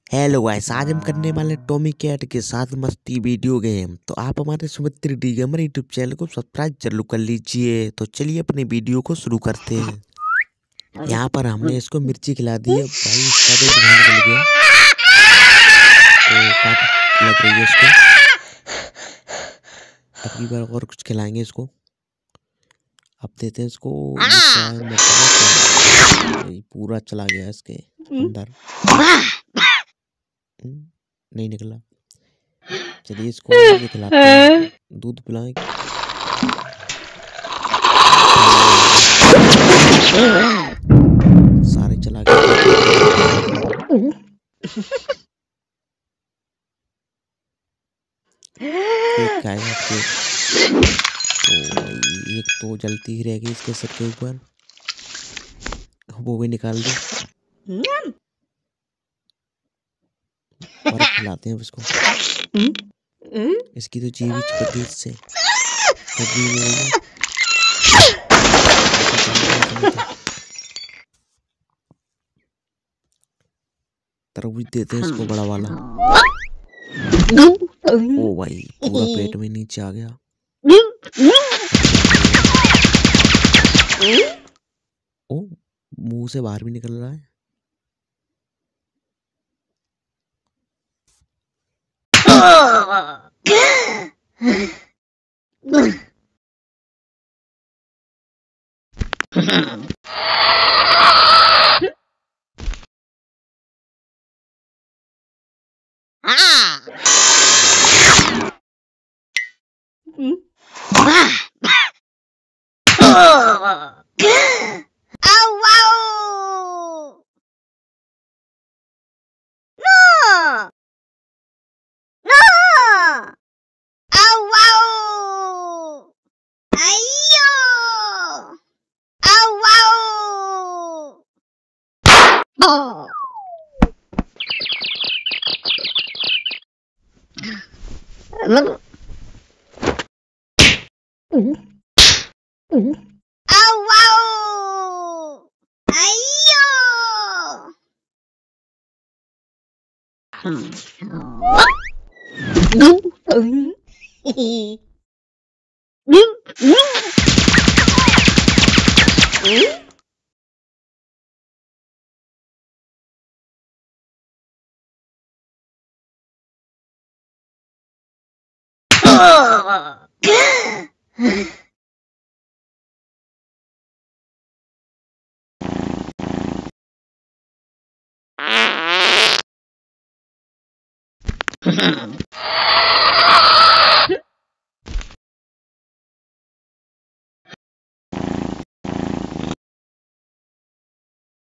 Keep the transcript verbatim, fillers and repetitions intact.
Hello guys, आज हम करने वाले टॉमी कैट के साथ मस्ती वीडियो गेम। तो आप हमारे Sumitra the gamer YouTube channel को सब्सक्राइब जरूर कर लीजिए। तो चलिए अपने वीडियो को शुरू करते हैं। यहाँ पर हमने इसको मिर्ची खिला दी है भाई, इसका तो ध्यान निकल गया। तो काफी लग रही है इसको। अब की बार और कुछ खिलाएंगे इसको। अब देते हैं इसको। पूरा चला गया इसके अंदर, नहीं निकला। चलिए इसको भी खिलाते हैं, दूध पिलाएं। सारे चला गए। केक खाएगा केक। तो एक तो जलती ही रहेगी इसके सर के ऊपर, वो भी निकाल दे और खिलाते हैं इसको। इसकी तो जीवी चिपक गई इससे, सब्जी में रही है। तरबूज देते हैं इसको बड़ा वाला। ओ भाई, पूरा पेट में नीचे आ गया। ओ मुंह से बाहर भी निकल रहा है। Oh. Look. Mm. Mm. Oh wow! Ayo! Oh!